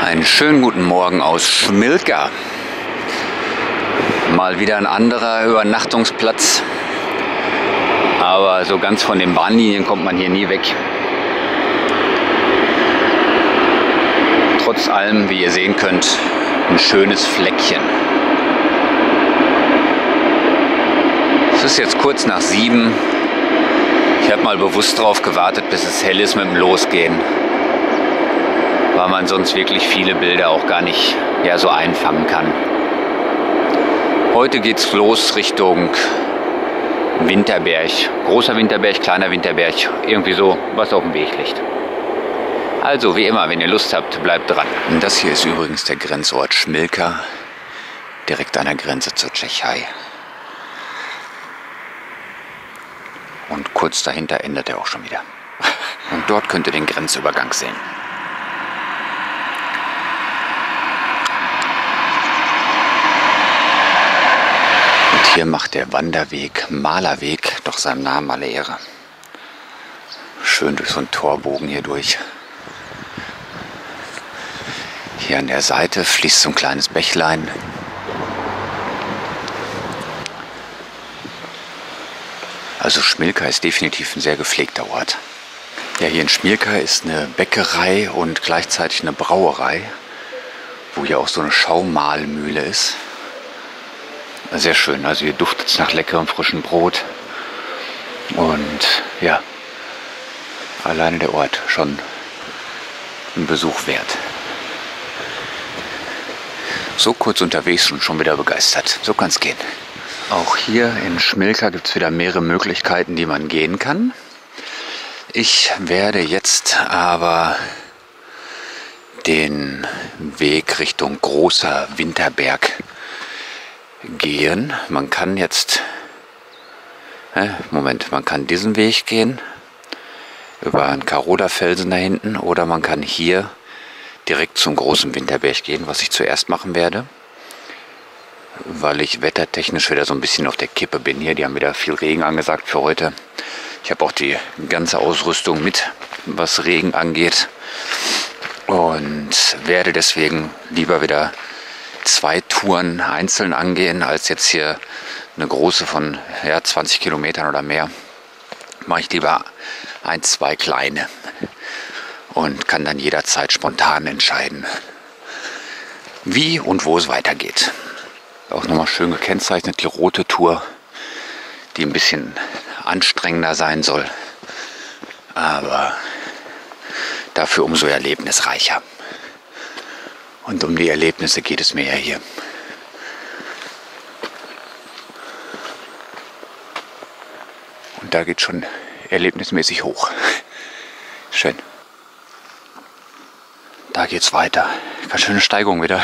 Einen schönen guten Morgen aus Schmilka. Mal wieder ein anderer Übernachtungsplatz. Aber so ganz von den Bahnlinien kommt man hier nie weg. Trotz allem, wie ihr sehen könnt, ein schönes Fleckchen. Es ist jetzt kurz nach 7. Ich habe mal bewusst darauf gewartet, bis es hell ist mit dem Losgehen. Weil man sonst wirklich viele Bilder auch gar nicht so einfangen kann. Heute geht's los Richtung Winterberg. Großer Winterberg, kleiner Winterberg, irgendwie so, was auf dem Weg liegt. Also wie immer, wenn ihr Lust habt, bleibt dran. Und das hier ist übrigens der Grenzort Schmilka, direkt an der Grenze zur Tschechei. Und kurz dahinter endet er auch schon wieder. Und dort könnt ihr den Grenzübergang sehen. Hier macht der Wanderweg Malerweg doch seinem Namen alle Ehre. Schön durch so einen Torbogen hier durch. Hier an der Seite fließt so ein kleines Bächlein. Also Schmilka ist definitiv ein sehr gepflegter Ort. Ja, hier in Schmilka ist eine Bäckerei und gleichzeitig eine Brauerei, wo hier auch so eine Schaumahlmühle ist. Sehr schön, also hier duftet es nach leckerem frischen Brot und ja, alleine der Ort schon ein Besuch wert. So kurz unterwegs und schon wieder begeistert, so kann es gehen. Auch hier in Schmilka gibt es wieder mehrere Möglichkeiten, die man gehen kann. Ich werde jetzt aber den Weg Richtung Großer Winterberg gehen. Man kann jetzt, man kann diesen Weg gehen, über einen Karola-Felsen da hinten, oder man kann hier direkt zum Großen Winterberg gehen, was ich zuerst machen werde, weil ich wettertechnisch wieder so ein bisschen auf der Kippe bin hier. Die haben wieder viel Regen angesagt für heute. Ich habe auch die ganze Ausrüstung mit, was Regen angeht, und werde deswegen lieber wieder 2 Touren einzeln angehen, als jetzt hier eine große von 20 Kilometern oder mehr. Mache ich lieber 1, 2 kleine und kann dann jederzeit spontan entscheiden, wie und wo es weitergeht. Auch nochmal schön gekennzeichnet, die rote Tour, die ein bisschen anstrengender sein soll, aber dafür umso erlebnisreicher. Und um die Erlebnisse geht es mir ja hier. Und da geht schon erlebnismäßig hoch. Schön. Da geht's weiter. Ganz schöne Steigung wieder.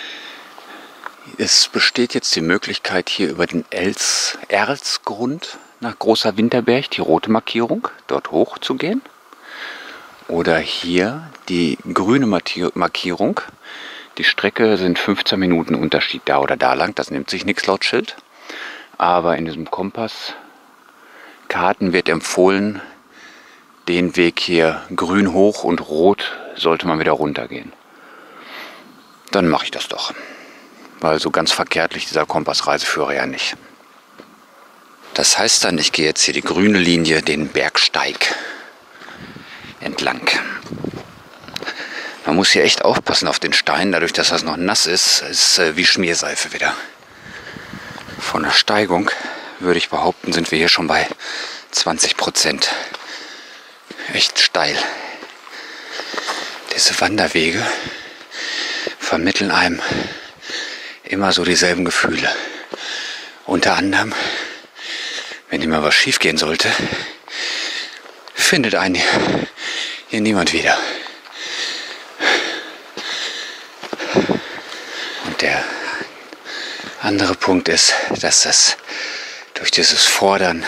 Es besteht jetzt die Möglichkeit, hier über den Erzgrund nach Großer Winterberg, die rote Markierung, dort hoch zu gehen. Oder hier die grüne Markierung. Die Strecke sind 15 Minuten Unterschied da oder da lang. Das nimmt sich nichts laut Schild. Aber in diesem Kompasskarten wird empfohlen, den Weg hier grün hoch und rot sollte man wieder runtergehen. Dann mache ich das doch. Weil so ganz verkehrt liegt dieser Kompassreiseführer ja nicht. Das heißt dann, ich gehe jetzt hier die grüne Linie, den Bergsteig entlang. Man muss hier echt aufpassen auf den Stein, dadurch, dass das noch nass ist, ist wie Schmierseife wieder. Von der Steigung würde ich behaupten, sind wir hier schon bei 20%. Echt steil. Diese Wanderwege vermitteln einem immer so dieselben Gefühle. Unter anderem, wenn immer was schief gehen sollte, findet einen hier niemand wieder. Und der andere Punkt ist, dass das durch dieses Fordern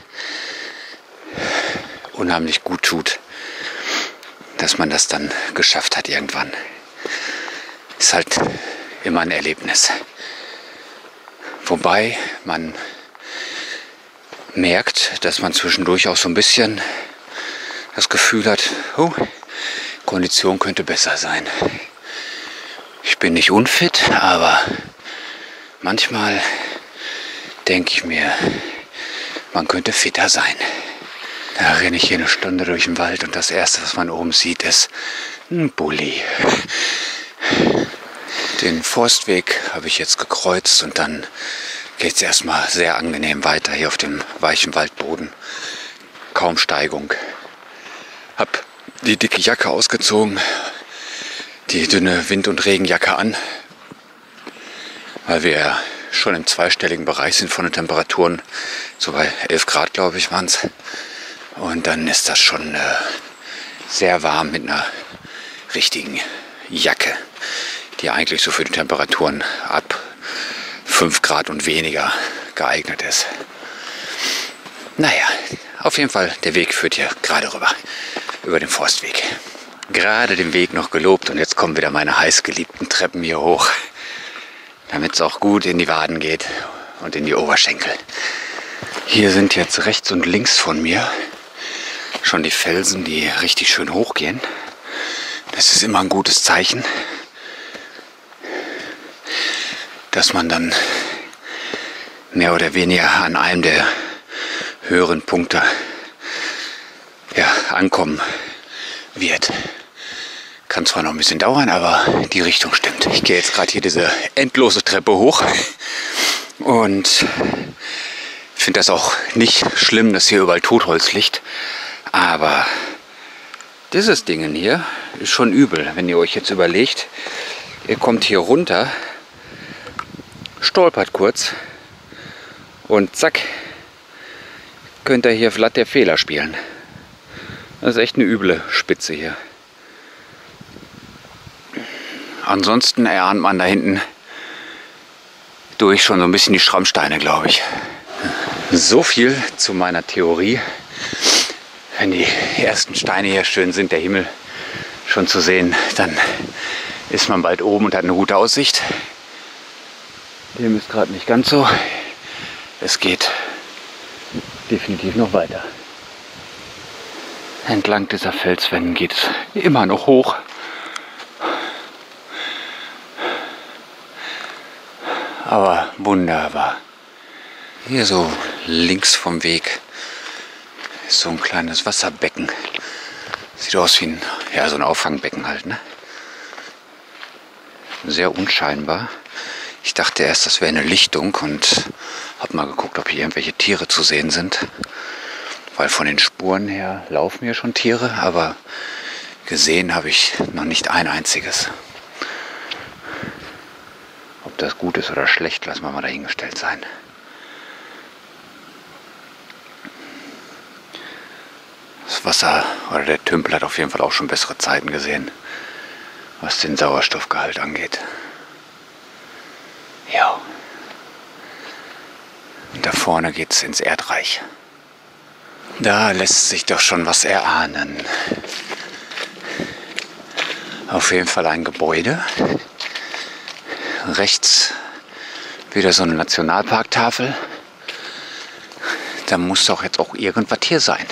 unheimlich gut tut, dass man das dann geschafft hat irgendwann. Ist halt immer ein Erlebnis. Wobei man merkt, dass man zwischendurch auch so ein bisschen das Gefühl hat, oh, Kondition könnte besser sein. Ich bin nicht unfit, aber manchmal denke ich mir, man könnte fitter sein. Da renne ich hier eine Stunde durch den Wald und das Erste, was man oben sieht, ist ein Bulli. Den Forstweg habe ich jetzt gekreuzt und dann geht es erstmal sehr angenehm weiter hier auf dem weichen Waldboden. Kaum Steigung. Hab die dicke Jacke ausgezogen, die dünne Wind- und Regenjacke an, weil wir schon im zweistelligen Bereich sind von den Temperaturen. So bei 11 Grad, glaube ich, waren es. Und dann ist das schon sehr warm mit einer richtigen Jacke, die eigentlich so für die Temperaturen ab 5 Grad und weniger geeignet ist. Naja, auf jeden Fall, der Weg führt hier gerade rüber, über den Forstweg. Gerade den Weg noch gelobt und jetzt kommen wieder meine heißgeliebten Treppen hier hoch, damit es auch gut in die Waden geht und in die Oberschenkel. Hier sind jetzt rechts und links von mir schon die Felsen, die richtig schön hochgehen. Das ist immer ein gutes Zeichen, dass man dann mehr oder weniger an einem der höheren Punkte ankommen wird. Kann zwar noch ein bisschen dauern, aber die Richtung stimmt. Ich gehe jetzt gerade hier diese endlose Treppe hoch und finde das auch nicht schlimm, dass hier überall Totholz liegt. Aber dieses Ding hier ist schon übel, wenn ihr euch jetzt überlegt, ihr kommt hier runter, stolpert kurz und zack, könnt ihr hier flatt der Fehler spielen. Das ist echt eine üble Spitze hier. Ansonsten erahnt man da hinten durch schon so ein bisschen die Schrammsteine, glaube ich. So viel zu meiner Theorie. Wenn die ersten Steine hier schön sind, der Himmel schon zu sehen, dann ist man bald oben und hat eine gute Aussicht. Dem ist gerade nicht ganz so. Es geht definitiv noch weiter. Entlang dieser Felswände geht es immer noch hoch. Aber wunderbar. Hier so links vom Weg ist so ein kleines Wasserbecken. Sieht aus wie so ein Auffangbecken halt, ne? Sehr unscheinbar. Ich dachte erst, das wäre eine Lichtung und habe mal geguckt, ob hier irgendwelche Tiere zu sehen sind. Weil von den Spuren her laufen hier schon Tiere, aber gesehen habe ich noch nicht ein einziges. Ob das gut ist oder schlecht, lassen wir mal dahingestellt sein. Das Wasser oder der Tümpel hat auf jeden Fall auch schon bessere Zeiten gesehen, was den Sauerstoffgehalt angeht. Ja. Und da vorne geht es ins Erdreich. Da lässt sich doch schon was erahnen. Auf jeden Fall ein Gebäude. Rechts wieder so eine Nationalparktafel. Da muss doch jetzt auch irgendwas hier sein.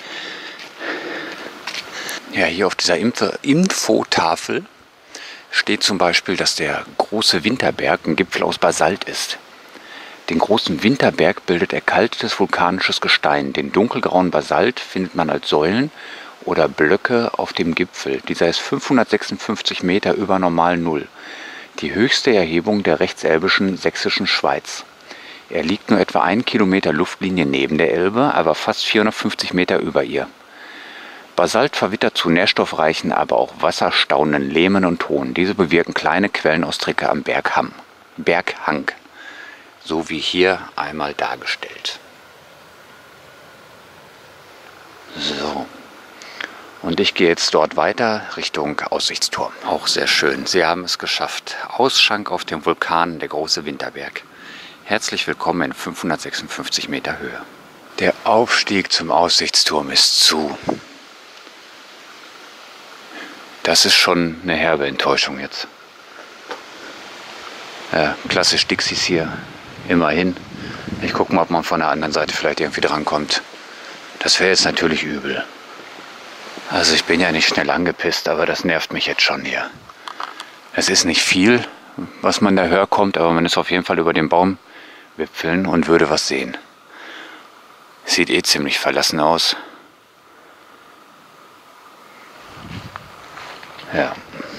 Ja, hier auf dieser Infotafel steht zum Beispiel, dass der große Winterberg ein Gipfel aus Basalt ist. Den großen Winterberg bildet erkaltetes vulkanisches Gestein. Den dunkelgrauen Basalt findet man als Säulen oder Blöcke auf dem Gipfel. Dieser ist 556 Meter über Normalnull. Die höchste Erhebung der rechtselbischen sächsischen Schweiz. Er liegt nur etwa 1 Kilometer Luftlinie neben der Elbe, aber fast 450 Meter über ihr. Basalt verwittert zu nährstoffreichen, aber auch wasserstaunenden Lehmen und Ton. Diese bewirken kleine Quellenaustrecke am Berghang. So wie hier einmal dargestellt. So. Und ich gehe jetzt dort weiter Richtung Aussichtsturm. Auch sehr schön. Sie haben es geschafft. Ausschank auf dem Vulkan, der große Winterberg. Herzlich willkommen in 556 Meter Höhe. Der Aufstieg zum Aussichtsturm ist zu. Das ist schon eine herbe Enttäuschung jetzt. Ja, klassisch Dixies hier. Immerhin. Ich gucke mal, ob man von der anderen Seite vielleicht irgendwie drankommt. Das wäre jetzt natürlich übel. Also ich bin ja nicht schnell angepisst, aber das nervt mich jetzt schon hier. Es ist nicht viel, was man da hörkommt, aber man ist auf jeden Fall über den Baumwipfeln und würde was sehen. Sieht eh ziemlich verlassen aus. Ja.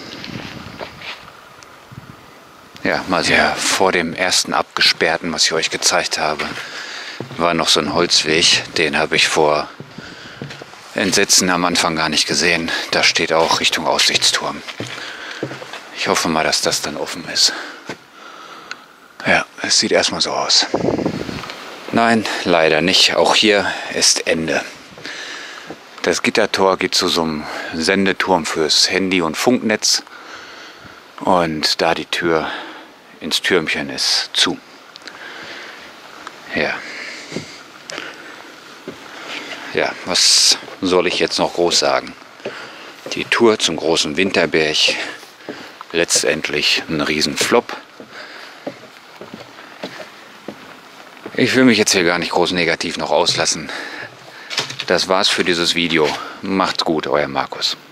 Ja, mal so. Ja, vor dem ersten abgesperrten, was ich euch gezeigt habe, war noch so ein Holzweg. Den habe ich vor Entsetzen am Anfang gar nicht gesehen. Da steht auch Richtung Aussichtsturm. Ich hoffe mal, dass das dann offen ist. Ja, es sieht erstmal so aus. Nein, leider nicht. Auch hier ist Ende. Das Gittertor geht zu so einem Sendeturm fürs Handy- und Funknetz. Und da die Tür ins Türmchen ist zu. Ja. Ja, was soll ich jetzt noch groß sagen? Die Tour zum großen Winterberg, letztendlich ein Riesenflop. Ich will mich jetzt hier gar nicht groß negativ noch auslassen. Das war's für dieses Video. Macht's gut, euer Markus.